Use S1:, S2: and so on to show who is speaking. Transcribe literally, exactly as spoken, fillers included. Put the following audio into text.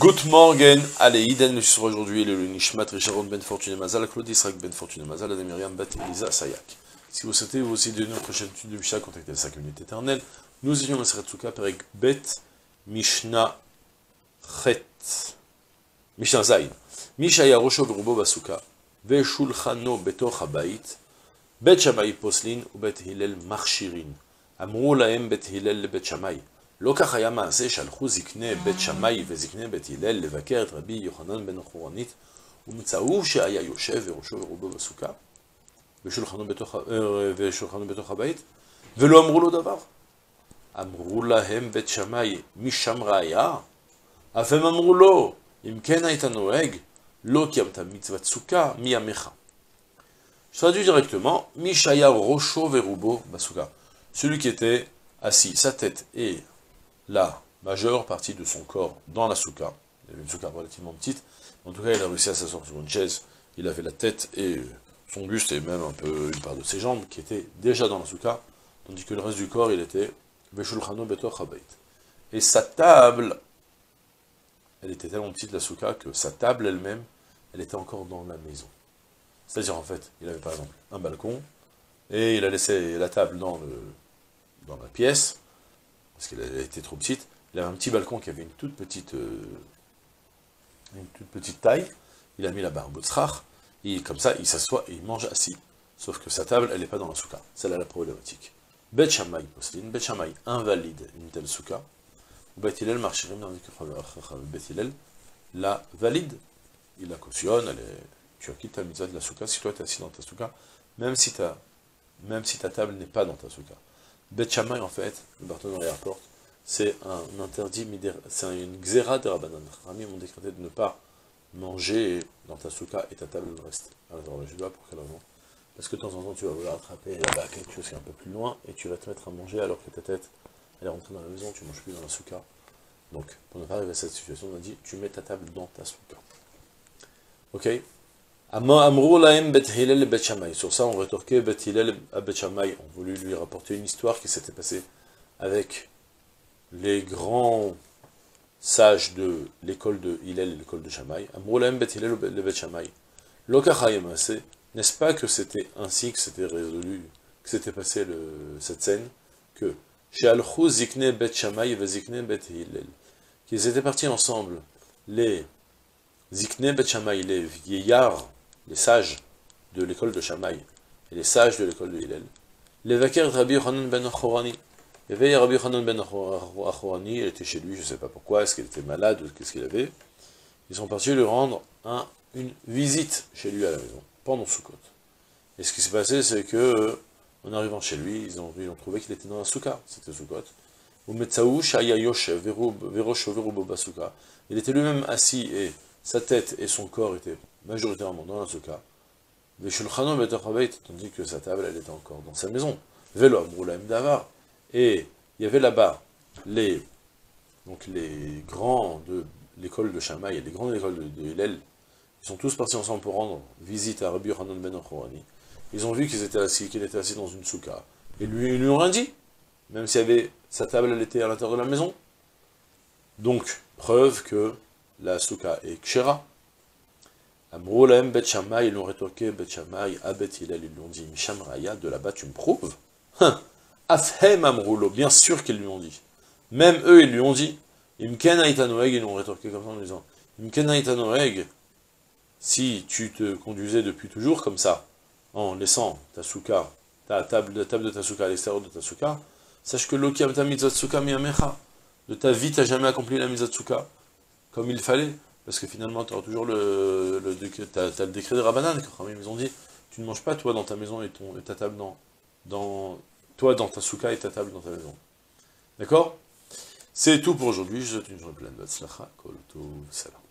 S1: Good morning, allez, Iden, le sur aujourd'hui, le Nishmat, Richard Ben Fortuné Mazal, Claude Israq Ben Fortuné Mazal, Adam Myriam Bat Elisa Sayak. Si vous souhaitez vous aussi de notre chaîne YouTube de Mishnah, contactez la cinq minutes éternelles. Nous ayons la Seretsuka Perek Bet Mishnah Chet. Mishnah Zayin. Mishaya Rosho Grubo Basuka. Ve Shulchano Betoch Habayit. Bet Shamay Poslin ou Bet Hillel Marchirin. Amrou Laem Bet Hillel Bet Shamay. לא כך היה מעשה שהלכו זקני בית שמאי וזקני בית הלל לבקר את רבי יוחנן בן חורנית ומצאו שהיה יושב וראשו ורובו בסוכה ושולחנו בתוך, ושולחנו בתוך הבית ולא אמרו לו דבר. אמרו להם בית שמאי משם ראיה? אף הם אמרו לו אם כן היית נוהג לא קיימת מצוות סוכה מימיך. Je traduis directement, Mishaya Rosho Verubo Basuka. Celui qui était assis, sa tête et la majeure partie de son corps dans la souka. Il avait une souka relativement petite, en tout cas il a réussi à s'asseoir sur une chaise, il avait la tête et son buste et même un peu une part de ses jambes qui étaient déjà dans la souka, tandis que le reste du corps il était Veshulchano Betoch Habayit. Et sa table, elle était tellement petite la souka que sa table elle-même, elle était encore dans la maison. C'est-à-dire en fait, il avait par exemple un balcon, et il a laissé la table dans, le, dans la pièce, parce qu'elle était trop petite, il avait un petit balcon qui avait une toute petite, euh, une toute petite taille, il a mis là-bas un botzrach, et comme ça, il s'assoit et il mange assis. Sauf que sa table, elle n'est pas dans la souka. C'est là la problématique. Bet Shamay Poslin, Bet Shamay invalide une telle souka, ou Bet Hillel Marchirim, Bet Hillel la valide, il la cautionne, elle est, tu as quitté ta mitzvah de la souka, si toi tu es assis dans ta souka, même si ta, même si ta table n'est pas dans ta souka. Bet Shamay, en fait, le Barthénois rapporte, c'est un interdit, c'est une xéra de Rabbanan. Rami m'ont décrété de ne pas manger dans ta souka et ta table le reste. Alors, je dois pour quelle raison? Parce que de temps en temps, tu vas vouloir attraper là-bas quelque chose qui est un peu plus loin et tu vas te mettre à manger alors que ta tête, elle est rentrée dans la maison, tu ne manges plus dans la souka. Donc, pour ne pas arriver à cette situation, on a dit, tu mets ta table dans ta souka. Ok? Amrou laem bet Hillel bet Shamay. Sur ça, on rétorquait bet Hillel à bet Shamay. On voulait lui rapporter une histoire qui s'était passée avec les grands sages de l'école de Hillel et l'école de Shamay. Amrou laem bet Hillel bet Shamay. Lokachayemase. N'est-ce pas que c'était ainsi que c'était résolu, que s'était passé le, cette scène, que chez Alchou zikne bet Shamay ve zikne bet Hillel, qu'ils étaient partis ensemble, les zikne bet Shamay, les vieillards, les sages de l'école de Shamay et les sages de l'école de Hillel, les vaquers de Rabbi Yochanan ben Chorani. Il y avait Rabbi Yochanan ben Chorani, il était chez lui, je ne sais pas pourquoi, est-ce qu'il était malade, qu'est-ce qu'il avait. Ils sont partis lui rendre un, une visite chez lui à la maison, pendant Sukkot. Et ce qui s'est passé, c'est que, en arrivant chez lui, ils ont, ils ont trouvé qu'il était dans la souka, c'était Sukkot. Il était lui-même assis et sa tête et son corps étaient majoritairement dans la souka, tandis que sa table, elle était encore dans sa maison. Et il y avait là-bas les, donc les grands de l'école de Shamay et les grands de l'école de, de Hillel, ils sont tous partis ensemble pour rendre visite à Rabbi Yochanan ben Chorani. Ils ont vu qu'ils étaient assis, qu'il était assis dans une souka. Et lui, ils lui ont rien dit, même s'il y avait, sa table, elle était à l'intérieur de la maison. Donc, preuve que la souka est kshera. Amrou laem bet Shamay, ils l'ont rétorqué, bet Shamay, à bet Hillel, ils lui ont dit, Misham Raya, de là-bas tu me prouves? Afhem amroulo, bien sûr qu'ils lui ont dit. Même eux, ils lui ont dit, Imken haïta noeg, ils l'ont rétorqué comme ça en disant, Imken haïta noeg, si tu te conduisais depuis toujours comme ça, en laissant ta souka, ta table, la table de ta souka à l'extérieur de ta souka, sache que l'okiam ta mitzvah souka miyamecha, de ta vie, tu n'as jamais accompli la mitzvah souka comme il fallait. Parce que finalement, tu auras toujours le, le, le, t'as, t'as le décret de Rabbanan, quand ils ont dit, tu ne manges pas toi dans ta maison et, ton, et ta table dans, dans, toi dans ta souka et ta table dans ta maison. D'accord? C'est tout pour aujourd'hui, je vous souhaite une journée pleine de tzlacha, kol tov, salam.